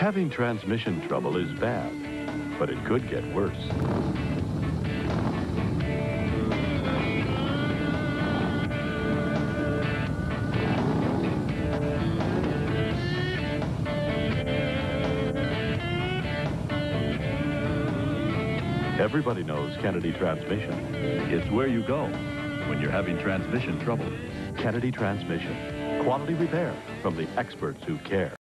Having transmission trouble is bad, but it could get worse. Everybody knows Kennedy Transmission. It's where you go when you're having transmission trouble. Kennedy Transmission. Quality repair from the experts who care.